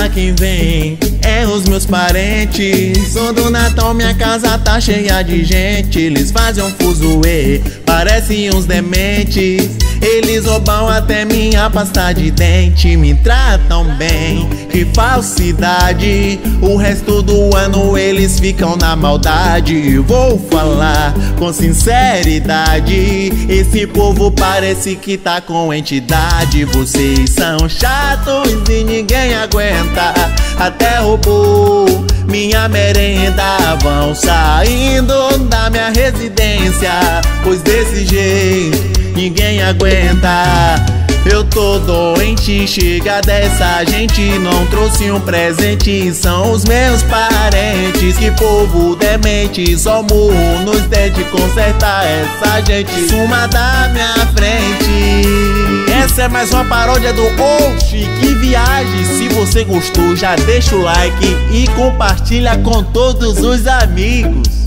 quem vem é os meus parentes. Todo Natal minha casa tá cheia de gente. Eles fazem um fuzuê, parecem uns dementes. Eles roubam até minha pasta de dente. Me tratam bem, que falsidade. O resto do ano eles ficam na maldade. Vou falar com sinceridade, esse povo parece que tá com entidade. Vocês são chatos e ninguém aguenta. Até roubou minha merenda. Vão saindo da minha residência, pois desse jeito ninguém aguenta. Eu tô doente, chega dessa gente. Não trouxe um presente, são os meus parentes. Que povo demente, só murro nos dentes. Consertar essa gente, suma da minha frente. Essa é mais uma paródia do Oxi, que viagem. Se você gostou, já deixa o like e compartilha com todos os amigos.